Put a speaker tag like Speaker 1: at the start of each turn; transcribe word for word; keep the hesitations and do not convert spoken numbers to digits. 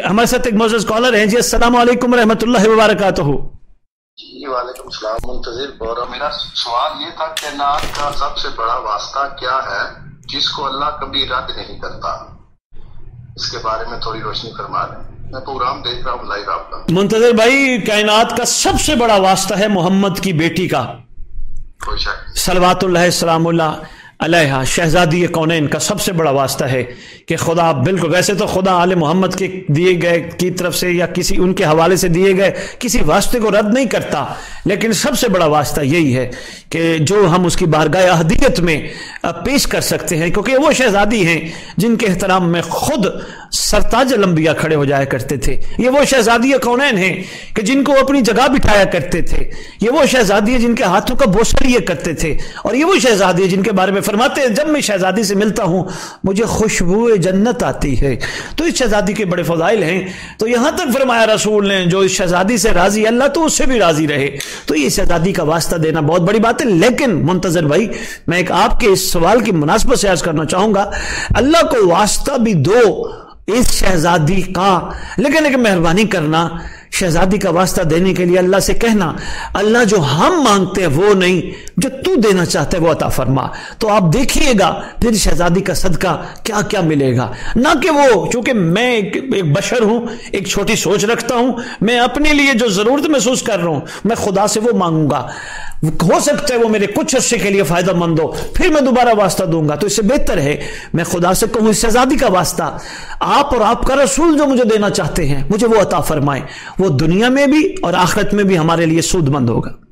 Speaker 1: हमारे साथ एक मौजूद कॉलर हैं जी। अस्सलाम वालेकुम रहमतुल्लाहि व बरकातहू।
Speaker 2: जी वालेकुम सलाम मुंतजिर गौरव, मेरा सवाल ये था कि नात का सबसे बड़ा वास्ता क्या है जिसको अल्लाह कभी रद्द नहीं करता, इसके बारे में थोड़ी रोशनी फरमा दें। मैं प्रोग्राम देख रहा हूँ लाइव आपका।
Speaker 1: मुंतजिर भाई, कायनात का सबसे बड़ा वास्ता है मोहम्मद की बेटी का,
Speaker 2: कोई शक
Speaker 1: सलवातुल्लाह सलामुल्लाह अलैहा, शहजादी कौनैन का सबसे बड़ा वास्ता है कि खुदा बिल्कुल, वैसे तो खुदा आले मोहम्मद के दिए गए की तरफ से या किसी उनके हवाले से दिए गए किसी वास्ते को रद्द नहीं करता, लेकिन सबसे बड़ा वास्ता यही है कि जो हम उसकी बारगाह अहदियत में पेश कर सकते हैं, क्योंकि वो शहजादी हैं जिनके एहतराम में खुद सरताज लंबिया खड़े हो जाया करते थे। ये वो शहजादी कौनैन हैं कि जिनको अपनी जगह बिठाया करते थे। ये वो शहजादी है जिनके हाथों का बोसा लिए करते थे, और ये वो शहजादी है जिनके बारे में फरमाते हैं जब मैं शहजादी से मिलता हूं मुझे खुशबू जन्नत आती है। तो इस शहजादी के बड़े फजाइल हैं। तो यहां तक फरमाया रसूल ने जो इस शहजादी से राजी, अल्लाह तो उससे भी राजी रहे। तो ये शहजादी का वास्ता देना बहुत बड़ी बात है। लेकिन मुंतजर भाई, मैं एक आपके इस सवाल की मुनासबत से अर्ज करना चाहूंगा, अल्लाह को वास्ता भी दो इस शहजादी का, लेकिन एक मेहरबानी करना, शहजादी का वास्ता देने के लिए अल्लाह से कहना, अल्लाह जो हम मांगते हैं वो नहीं, जो तू देना चाहते हैं वो अता फरमा। तो आप देखिएगा फिर शहजादी का सदका क्या क्या मिलेगा। ना कि वो, चूंकि मैं एक, एक बशर हूं, एक छोटी सोच रखता हूं, मैं अपने लिए जो जरूरत महसूस कर रहा हूं मैं खुदा से वो मांगूंगा, हो सकता है वो मेरे कुछ अरसे के लिए फायदा मंद हो, फिर मैं दोबारा वास्ता दूंगा। तो इससे बेहतर है मैं खुदा से कहूं इस शहजादी का वास्ता आप और आपका रसूल जो मुझे देना चाहते हैं मुझे वो अता फरमाए, वो दुनिया में भी और आखिरत में भी हमारे लिए सूदमंद होगा।